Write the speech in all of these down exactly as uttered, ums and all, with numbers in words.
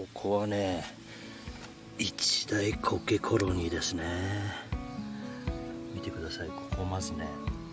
ここはね、一大苔コロニーですね。見てください。ここまずね、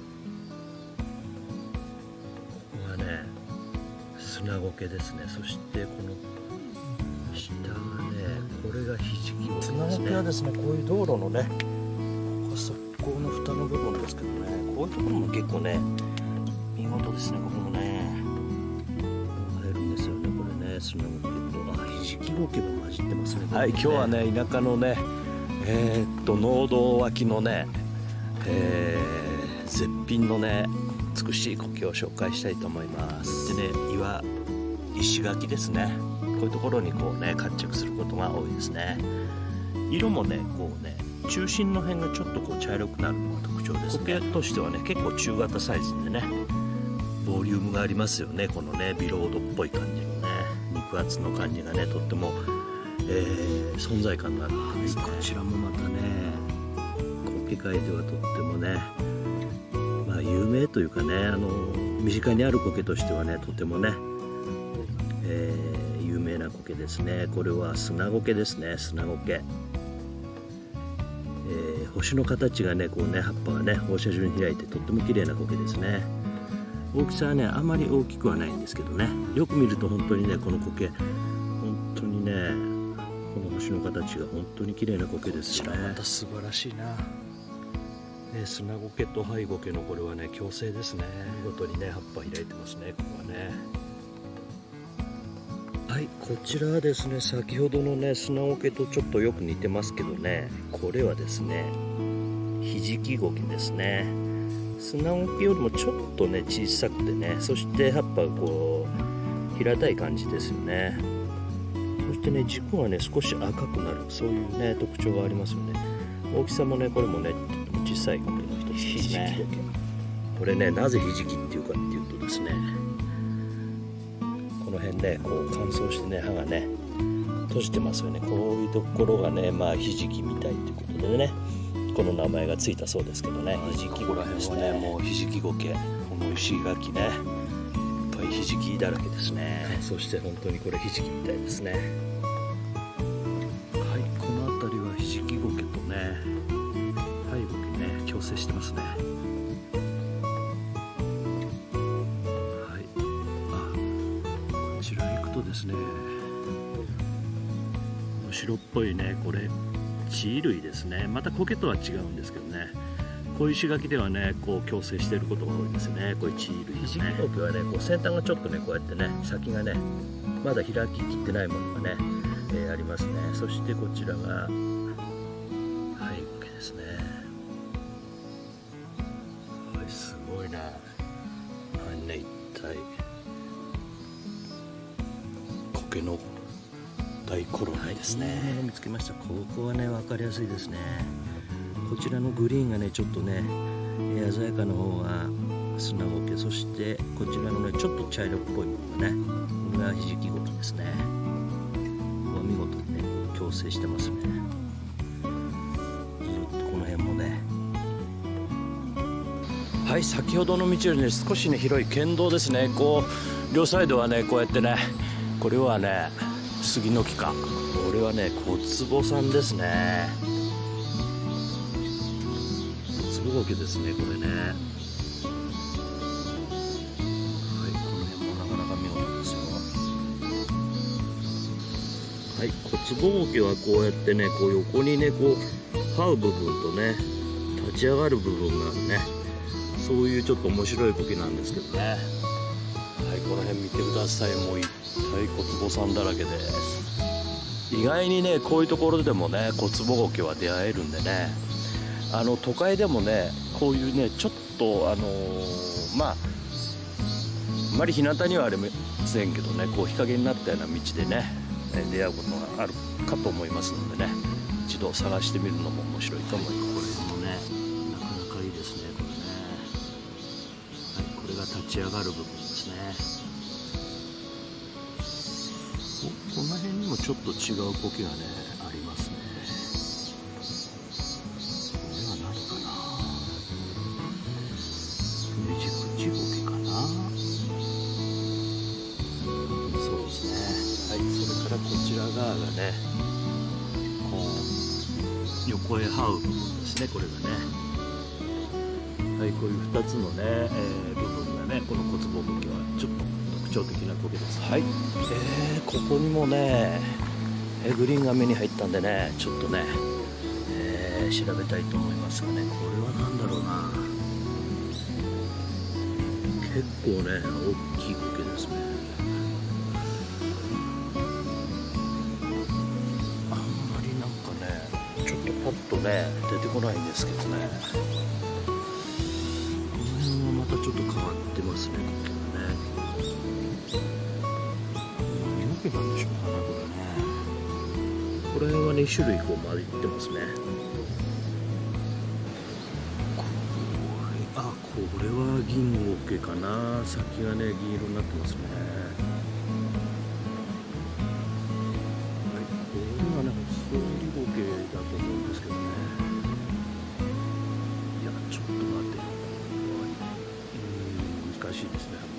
ここがね砂苔ですね。そしてこの下がね、これがひじき苔ですね。砂苔はですね、こういう道路のね、ここ側溝の蓋の部分ですけどね、こういうところも結構ね見事ですね。ここもね入るんですよね。これね、砂苔と、あ、ひじき苔も混じってますね。はい、今日はね田舎のね、えー、っと農道脇のね、えー、絶品のね美しい苔を紹介したいと思います。でね、岩石垣ですね。こういうところにこうね活着することが多いですね。色もね、こうね、中心の辺がちょっとこう茶色くなるのが特徴ですね。苔としてはね、結構中型サイズでね、ボリュームがありますよね。このねビロードっぽい感じのね、肉厚の感じがね、とっても、えー、存在感のある苔ですね。こちらもまたね、苔界ではとってもね、まあ有名というかね、あの身近にある苔としてはね、とてもね、えー、有名な苔ですね。これは砂苔ですね。砂苔、えー、星の形がね、こうね、葉っぱがね放射状に開いてとっても綺麗な苔ですね。大きさはねあまり大きくはないんですけどね、よく見ると本当にね、この苔本当にね、この星の形が本当に綺麗な苔ですよね。こちらまた素晴らしいな、ね、砂苔と灰苔のこれはね共生ですね。見事にね葉っぱ開いてますね。ここはね、はい、こちらはですね、先ほどのね砂苔とちょっとよく似てますけどね、これはですねひじき苔ですね。砂苔よりもちょっとね小さくてね、そして葉っぱがこう平たい感じですよね。そしてね軸がね少し赤くなる、そういうね特徴がありますよね。大きさもね、これもねとても小さい苔の一つですね。これね、なぜひじきっていうかっていうとですね、この辺ねこう乾燥してね葉がね閉じてますよね。こういうところがね、まあひじきみたいということでね、この名前がついたそうですけどね。ひじき苔ですね。もうひじき苔、この石垣ね、いっぱいひじきだらけですね。そして本当にこれひじきみたいですね。はい、この辺りはひじき苔とね灰苔ね共生してますね。はい、あ、こちら行くとですね、白っぽいね、これ地衣類ですね。また苔とは違うんですけどね、こういう石垣ではねこう共生していることが多いですね。こういう地衣類ですね。ひじき苔はね、こう先端がちょっとねこうやってね、先がねまだ開ききってないものがね、えー、ありますね。そしてこちらが灰苔ですね。はい、すごいな、あんね一体苔の大コロニーですね。はい、この見つけました。ここはね分かりやすいですね。こちらのグリーンがねちょっとね鮮やかな方が砂苔、そしてこちらのねちょっと茶色っぽいものがね、これがひじき苔ですね。ここは見事にね共生してますね。ずっとこの辺もね、はい、先ほどの道よりね少しね広い県道ですね。こう両サイドはねこうやってね、これはね杉の木か、これはね小坪さんですね。小坪苔ですね、これね。はい、この辺もなかなか見事ですよ。はい、小坪苔はこうやってねこう横にねこう這う部分とね立ち上がる部分があるね、そういうちょっと面白い苔なんですけどね。はい、この辺見てください。もう一体小坪さんだらけです。意外にねこういうところでもね小坪苔は出会えるんでね、あの都会でもねこういうねちょっとあのー、まああまり日向にはありませんけどね、こう日陰になったような道でね出会うことがあるかと思いますのでね、一度探してみるのも面白いと思います。これもねなかなかいいですね、これね。はい、これが立ち上がる部分ですね。この辺にもちょっと違う苔がねありますね。これは何かな、ねじ口苔かな。そうですね。はい、それからこちらががねこう横へ這う部分ですね、これがね。はい、こういうふたつのね、えー、部分がね、この骨ボムにはちょっと特徴的な苔です。はい、えー、ここにもねえグリーンが目に入ったんでね、ちょっとね、えー、調べたいと思いますがね、これは何だろうな。結構ね大きい苔ですね。あんまりなんかねちょっとパッとね出てこないんですけどね、この辺はまたちょっと変わってますね。何なんでしょうかね、これね。これはに種類こう混じってますね。これ、あ、これは銀苔かな。先がね銀色になってますね。はい、これはね細い苔だと思うんですけどね。いやちょっと待って、うん、難しいですね。